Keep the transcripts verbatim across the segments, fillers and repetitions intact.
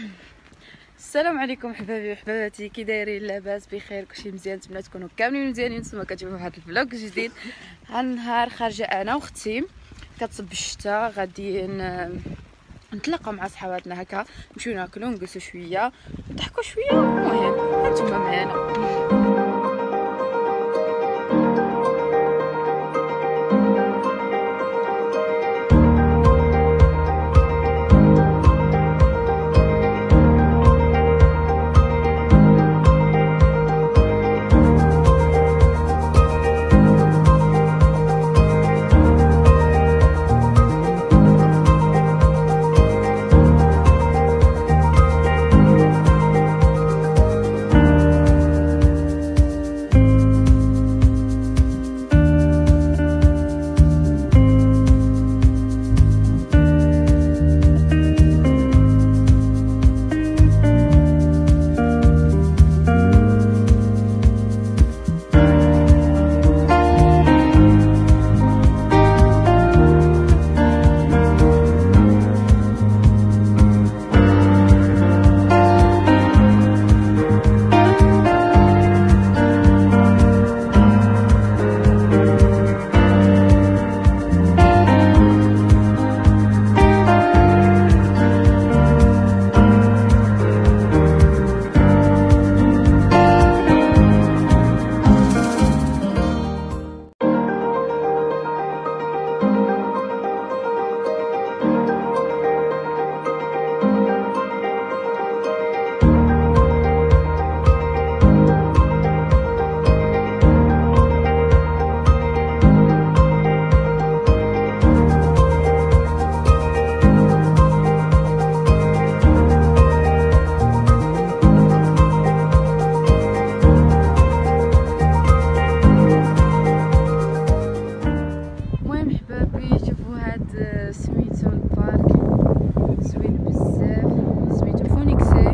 السلام عليكم حبايبي وحباباتي، كي دايرين؟ لاباس بخير؟ كلشي مزيان؟ نتمنى تكونوا كاملين مزيانين. نتوما كتشوفوا هذا الفلوق جديد. ها النهار خارجه انا واختي، كتصب الشتا، غادي نتلاقاو مع صحاباتنا هكا، نمشيو ناكلو نجلسو شويه نضحكوا شويه. المهم هانتوما معانا. سميتو البارك زوين بزاف، سميتو فونيكسي.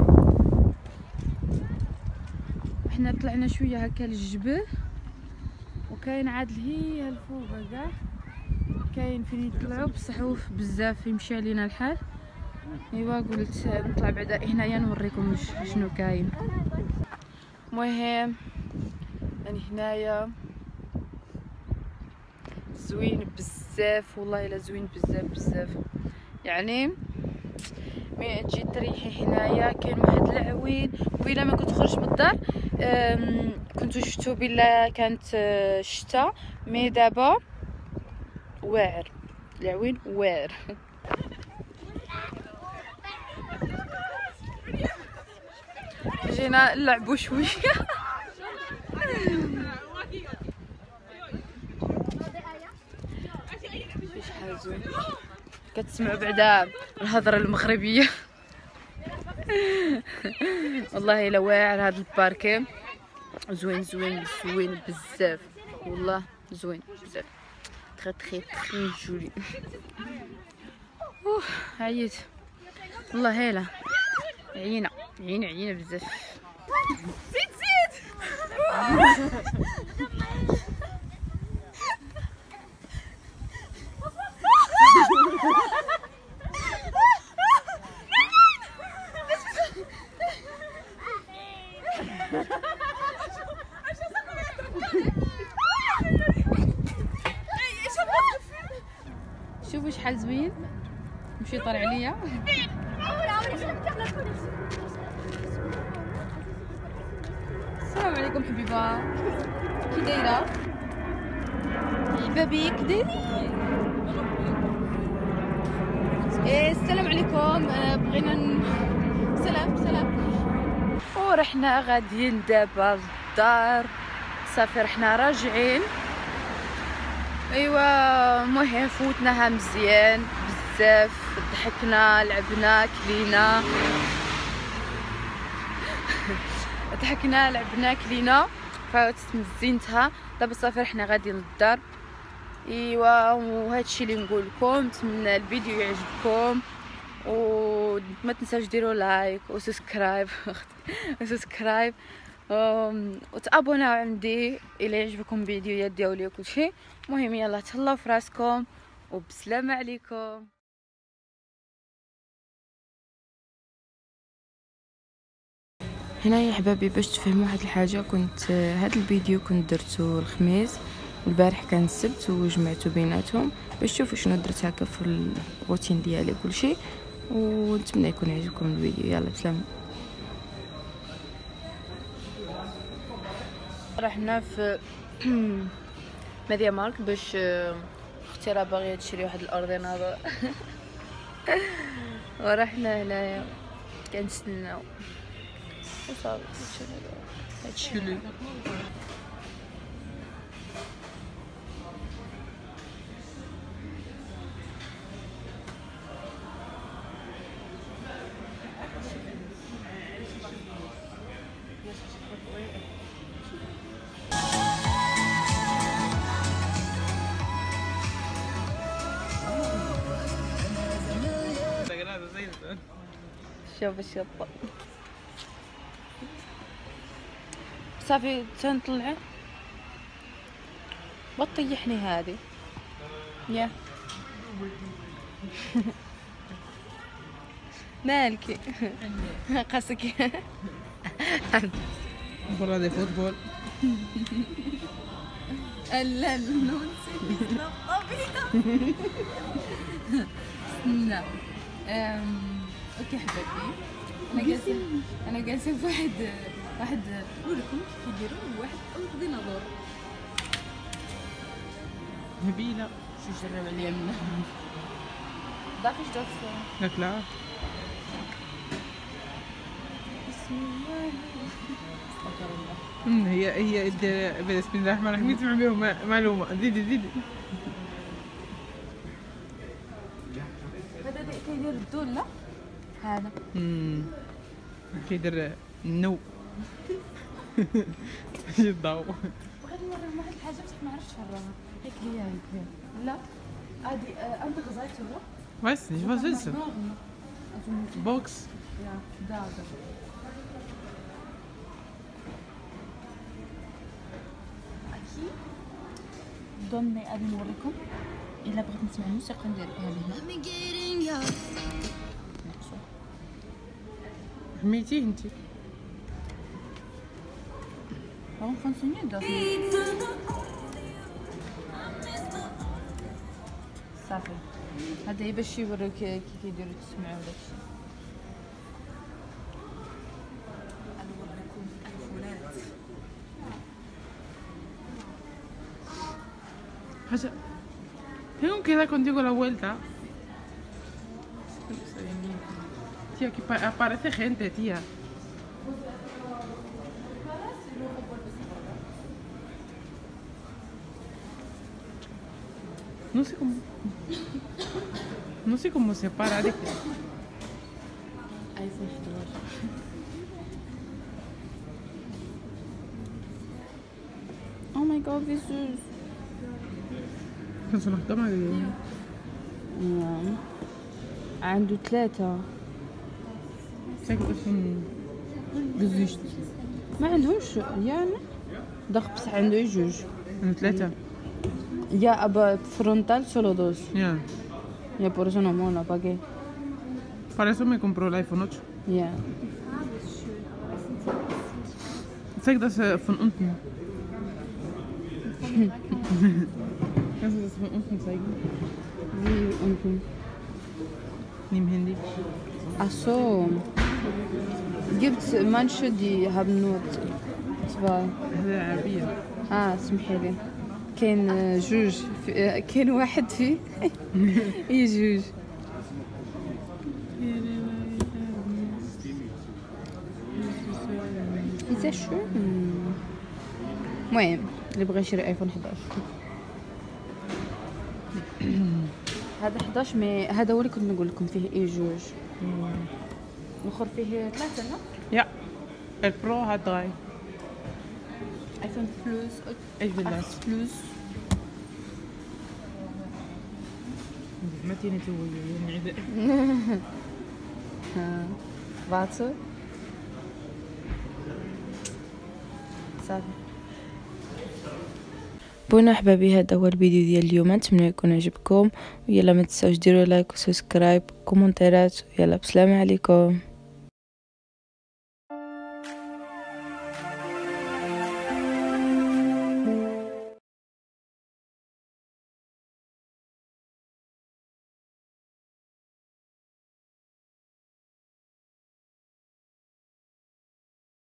حنا طلعنا شويه هكا للجبل، وكاين عاد هي الفوق كاع كاين فين يطلعوا بصحوف بزاف، يمشي علينا الحال. ايوا قلت نطلع بعدا هنايا نوريكم شنو كاين. المهم راني هنايا، زوين بزاف والله، الا زوين بزاف بزاف. يعني ملي تجي تريحي هنايا كاين واحد العوين، وإلا ما كنت خرج من الدار كنتو شفتو بلا كانت شتا، مي دابا واعر العوين واعر. جينا نلعبو شويه. شحال زوين، كتسمعوا بعدا الهضره المغربيه. والله الا واعر هذا الباركي، زوين زوين زوين بزاف والله، زوين بزاف، تري تري تري جولي. اوه عييت والله، هايله عيينا عيينا عيينا بزاف. زيد زيد. شوفوا شحال زوين، مشي طالع عليا. السلام عليكم حبيبه، كي دايره حبابي؟ كي دايرين؟ ايه السلام عليكم. بغينا ن... سلام سلام. ورحنا غاديين دابا للدار، صافي رحنا راجعين. ايوا المهم فوتناها مزيان بزاف، ضحكنا لعبنا كلينا. ضحكنا لعبنا كلينا فوتت مزينتها. دابا صافي رحنا غادي للدار. ايوا وهادشي اللي نقول لكم، نتمنى الفيديو يعجبكم، وما تنساوش ديروا لايك وسبسكرايب وسبسكرايب وتابوناو عندي الى يعجبكم الفيديوهات ديالي وكلشي. المهم يلا تهلاو فراسكم وبسلامه عليكم. هنايا حبابي باش تفهموا واحد الحاجه، كنت هذا الفيديو كنت درته الخميس والبارح كان السبت وجمعته بيناتهم باش تشوفوا شنو درت هكا في الروتين ديالي كلشي، ونتمنى يكون يعجبكم الفيديو. يلا بسلام. رحنا في ميديا مارك باش اختي راه باغيه تشري واحد الاورديناتور ورحنا هنايا كنستناو وصافي هادشي هادشي شوف الشطة صافي تنطلع بطيحني هذه يا مالكي قاسك برا دي فوتبول لا لا اوكي حبايبي، انا جالسه انا جالسه في واحد واحد نقول لكم كيف يديروا واحد اورديناتور هبيله شو جرب عليا منه ضافي ايش درت لك لا بسم الله استغفر الله. هي هي بسم الله الرحمن الرحيم يسمع بهم معلومه. زيدي زيدي. هذا كيدير الدول لا هذا امم كيدير النو شي الضوء. بغيت نوريكم واحد الحاجه بصح ما عرفتش نفرجها. هيك هي هيك لا هادي انت غزايتو لا بس واش جالسه بوكس يا داغ اكيد ضمني غادي نوريكم. الا بغيت نسمع الموسيقى ندير هذه هنا. حميتيه انت On continue d'avoir صافي. هذا باش يوريك كي كيديروا تسمعوا داكشي. نوريكم الفولات حاجه. Tengo que dar contigo la vuelta. Tía, que aparece gente, tía. No sé cómo. No sé cómo se para de. ايفون حداش. او ماي جاد فيزوز. كان صلاح طبعا اليوم. نعم. عنده ثلاثة. ساكت اصلا. جزيشت. ما عندهمش يعني ضغط بصح عنده جوج. عنده ثلاثة. يا ابا فرونتال solo dos. Ya. Ya por eso no mola, ¿para qué? Para eso me compró el iPhone ocho. Ja. Zeig das äh, von unten. Kannst du das von unten zeigen? Wie unten? Nimm Handy. Ach so. Gibt manche, die haben nur zwei. هذا عربية. اه سمحي لي. كاين جوج في... كاين واحد فيه هي جوج. إذا شو المهم اللي بغى يشري ايفون حداش. هذا حداش مي هذا هو اللي كنت نقول لكم فيه اي جوج. الاخر فيه ثلاثة لا؟ Ja. البرو hat drei. ايفون بلس Ich will das. بلس. ما تيني توي المعدة. ها واتساب صافي. بونا احبابي، هذا هو الفيديو ديال اليوم، نتمنى يكون عجبكم، ويلا ما تنساوش ديروا لايك وسبسكرايب وكومنتيرات. يلا بسلام عليكم.